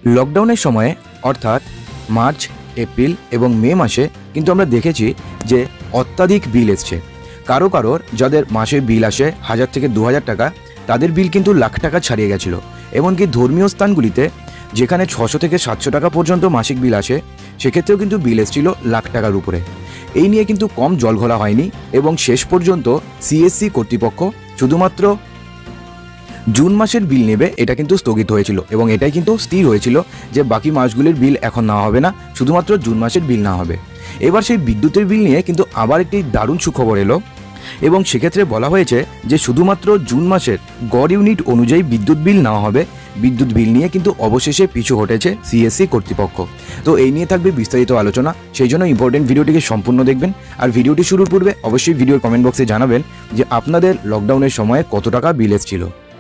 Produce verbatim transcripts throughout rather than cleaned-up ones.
লকডাউনের সময়ে অর্থাৎ মার্চ, এপ্রিল এবং মে মাসে কিন্তু আমরা দেখেছি যে অত্যাধিক বিল এসছে। কারো কারোর যাদের মাসে বিল আসে হাজার থেকে দু হাজার টাকা, তাদের বিল কিন্তু লাখ টাকা ছাড়িয়ে গেছিলো। এমনকি ধর্মীয় স্থানগুলিতে যেখানে ছশো থেকে সাতশো টাকা পর্যন্ত মাসিক বিল আসে, সেক্ষেত্রেও কিন্তু বিল এসেছিল লাখ টাকার উপরে। এই নিয়ে কিন্তু কম জল ঘোলা হয়নি এবং শেষ পর্যন্ত সিএসসি কর্তৃপক্ষ শুধুমাত্র জুন মাসের বিল নেবে এটা কিন্তু স্থগিত হয়েছিল এবং এটাই কিন্তু স্থির হয়েছিল যে বাকি মাসগুলির বিল এখন নেওয়া হবে না, শুধুমাত্র জুন মাসের বিল নেওয়া হবে। এবার সেই বিদ্যুতের বিল নিয়ে কিন্তু আবার একটি দারুণ সুখবর এলো এবং সেক্ষেত্রে বলা হয়েছে যে শুধুমাত্র জুন মাসের গড় ইউনিট অনুযায়ী বিদ্যুৎ বিল নেওয়া হবে। বিদ্যুৎ বিল নিয়ে কিন্তু অবশেষে পিছু হটেছে সিএসসি কর্তৃপক্ষ। তো এই নিয়ে থাকবে বিস্তারিত আলোচনা, সেই জন্য ইম্পর্টেন্ট ভিডিওটিকে সম্পূর্ণ দেখবেন। আর ভিডিওটি শুরুর পূর্বে অবশ্যই ভিডিওর কমেন্ট বক্সে জানাবেন যে আপনাদের লকডাউনের সময়ে কত টাকা বিল এসেছিল।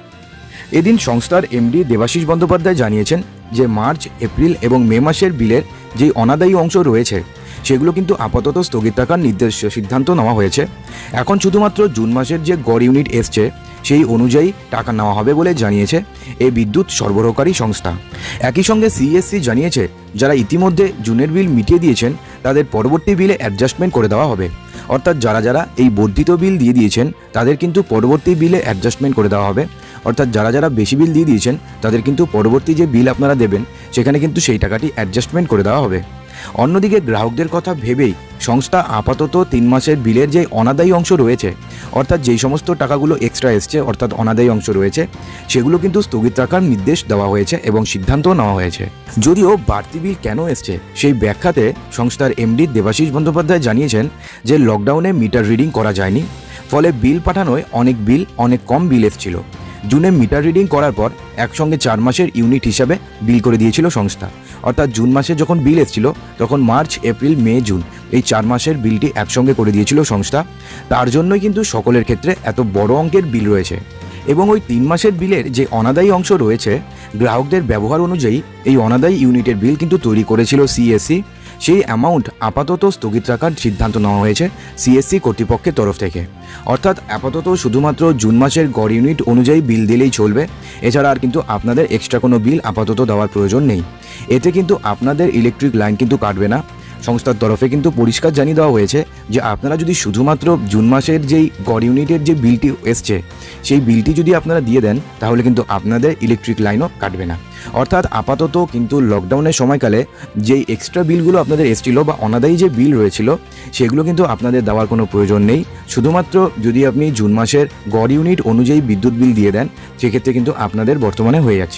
এদিন সংস্থার এমডি দেবাশিস বন্দ্যোপাধ্যায় জানিয়েছেন যে মার্চ, এপ্রিল এবং মে মাসের বিলের যে অনাদায়ী অংশ রয়েছে সেগুলো কিন্তু আপাতত স্থগিত রাখার নির্দেশ সিদ্ধান্ত নেওয়া হয়েছে। এখন শুধুমাত্র জুন মাসের যে গড় ইউনিট এসছে সেই অনুযায়ী টাকা নেওয়া হবে বলে জানিয়েছে এই বিদ্যুৎ সরবরাহকারী সংস্থা। একই সঙ্গে সিএসসি জানিয়েছে যারা ইতিমধ্যে জুনের বিল মিটিয়ে দিয়েছেন তাদের পরবর্তী বিলে অ্যাডজাস্টমেন্ট করে দেওয়া হবে। অর্থাৎ যারা যারা এই বর্ধিত বিল দিয়ে দিয়েছেন তাদের কিন্তু পরবর্তী বিলে অ্যাডজাস্টমেন্ট করে দেওয়া হবে। অর্থাৎ যারা যারা বেশি বিল দিয়ে দিয়েছেন তাদের কিন্তু পরবর্তী যে বিল আপনারা দেবেন সেখানে কিন্তু সেই টাকাটি অ্যাডজাস্টমেন্ট করে দেওয়া হবে। অন্যদিকে গ্রাহকদের কথা ভেবেই সংস্থা আপাতত তিন মাসের বিলের যে অনাদায়ী অংশ রয়েছে, অর্থাৎ যেই সমস্ত টাকাগুলো এক্সট্রা এসছে অর্থাৎ অনাদায়ী অংশ রয়েছে, সেগুলো কিন্তু স্থগিত রাখার নির্দেশ দেওয়া হয়েছে এবং সিদ্ধান্তও নেওয়া হয়েছে। যদিও বাড়তি বিল কেন এসছে সেই ব্যাখ্যাতে সংস্থার এমডি দেবাশিস বন্দ্যোপাধ্যায় জানিয়েছেন যে লকডাউনে মিটার রিডিং করা যায়নি, ফলে বিল পাঠানোয় অনেক বিল অনেক কম বিল এসেছিল। জুনে মিটার রিডিং করার পর একসঙ্গে চার মাসের ইউনিট হিসাবে বিল করে দিয়েছিল সংস্থা। অর্থাৎ জুন মাসে যখন বিল এসেছিল তখন মার্চ, এপ্রিল, মে, জুন এই চার মাসের বিলটি একসঙ্গে করে দিয়েছিল সংস্থা। তার জন্যই কিন্তু সকলের ক্ষেত্রে এত বড় অঙ্কের বিল রয়েছে। এবং ওই তিন মাসের বিলের যে অনাদায়ী অংশ রয়েছে, গ্রাহকদের ব্যবহার অনুযায়ী এই অনাদায়ী ইউনিটের বিল কিন্তু তৈরি করেছিল সিএসসি। সেই অ্যামাউন্ট আপাতত স্থগিত রাখার সিদ্ধান্ত নেওয়া হয়েছে সিএসসি কর্তৃপক্ষের তরফ থেকে। অর্থাৎ আপাতত শুধুমাত্র জুন মাসের গড় ইউনিট অনুযায়ী বিল দিলেই চলবে, এছাড়া আর কিন্তু আপনাদের এক্সট্রা কোনো বিল আপাতত দেওয়ার প্রয়োজন নেই। এতে কিন্তু আপনাদের ইলেকট্রিক লাইন কিন্তু কাটবে না। সংস্থার তরফে কিন্তু পরিষ্কার জানিয়ে দেওয়া হয়েছে যে আপনারা যদি শুধুমাত্র জুন মাসের যেই গড় ইউনিটের যে বিলটি এসছে সেই বিলটি যদি আপনারা দিয়ে দেন তাহলে কিন্তু আপনাদের ইলেকট্রিক লাইনও কাটবে না। অর্থাৎ আপাতত কিন্তু লকডাউনের সময়কালে যেই এক্সট্রা বিলগুলো আপনাদের এসেছিল বা অনাদায়ী যে বিল রয়েছিল সেগুলো কিন্তু আপনাদের দেওয়ার কোনো প্রয়োজন নেই। শুধুমাত্র যদি আপনি জুন মাসের গড় ইউনিট অনুযায়ী বিদ্যুৎ বিল দিয়ে দেন সেক্ষেত্রে কিন্তু আপনাদের বর্তমানে হয়ে যাচ্ছে।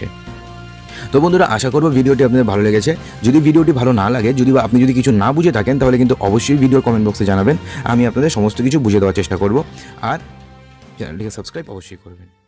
তো বন্ধুরা, আশা করবো ভিডিওটি আপনাদের ভালো লেগেছে। যদি ভিডিওটি ভালো না লাগে, যদি বা আপনি যদি কিছু না বুঝে থাকেন তাহলে কিন্তু অবশ্যই ভিডিওর কমেন্ট বক্সে জানাবেন, আমি আপনাদের সমস্ত কিছু বুঝে দেওয়ার চেষ্টা করব। আর চ্যানেলটিকে সাবস্ক্রাইব অবশ্যই করবেন।